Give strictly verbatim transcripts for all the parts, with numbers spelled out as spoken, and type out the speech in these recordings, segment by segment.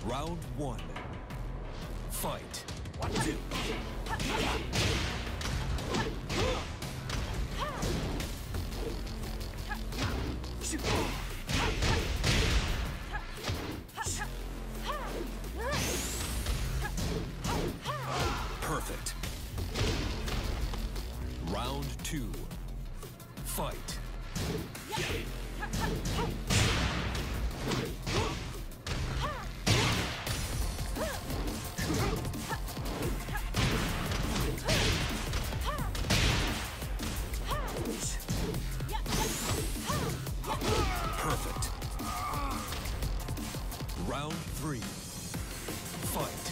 Round one. Fight. One, two. Perfect. Round two. Fight. Perfect. Round three. Fight.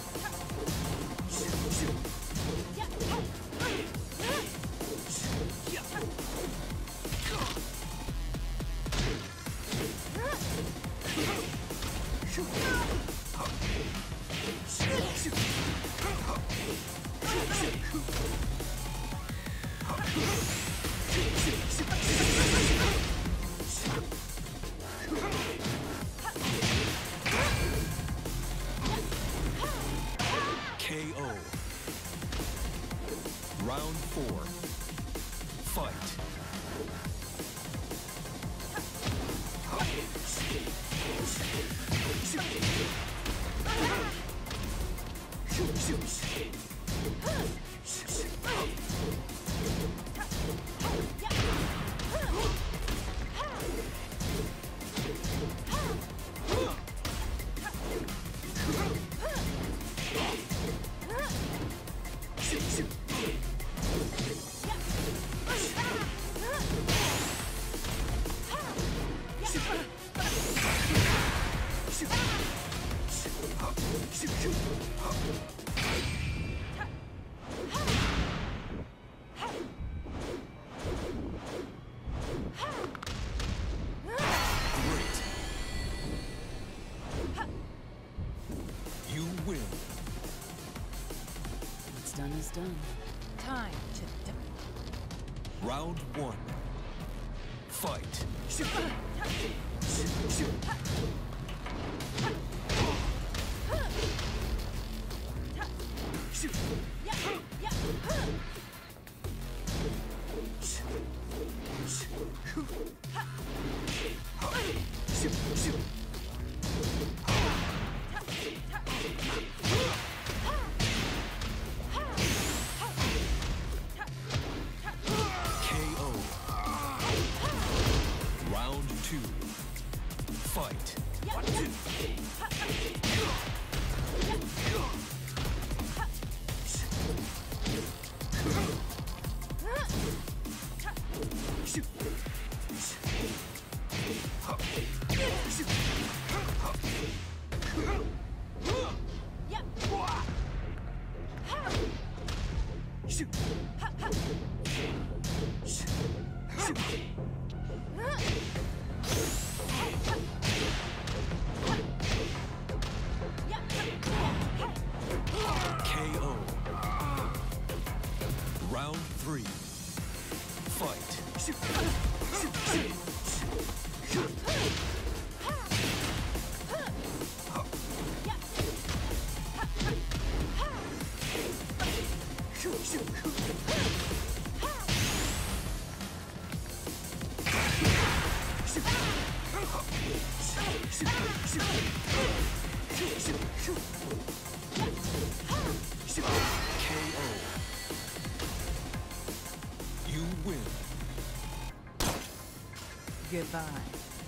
K O. Round four. Fight. You win. What's done is done. Time to die. Round one. Fight. K O. Round two. Fight. One, two. K O. Round three. Fight. K O. You win. Goodbye.